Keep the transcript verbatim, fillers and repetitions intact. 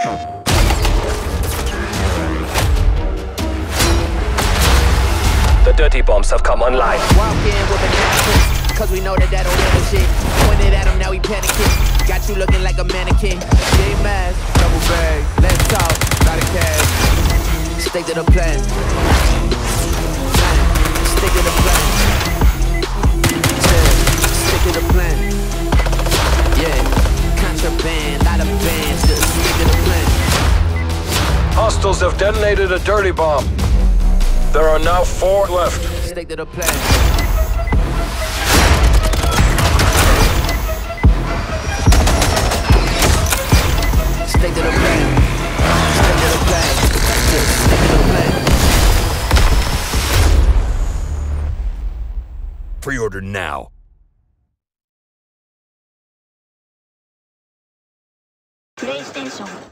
The dirty bombs have come online. Walk in with a napkin, cause we know that that don't ever shit. Pointed at him, now he panicking. Got you looking like a mannequin. J mask, double bag, let's talk, got a cash. Stick to the plan. Stick to the plan. Yeah, stick to the plan. Yeah, contraband, lot of bands, just stick to the plan. Hostiles have detonated a dirty bomb. There are now four left. Stick to the plan. Stick to the plan. Stick to the plan. Stick to the plan. Pre-order now. PlayStation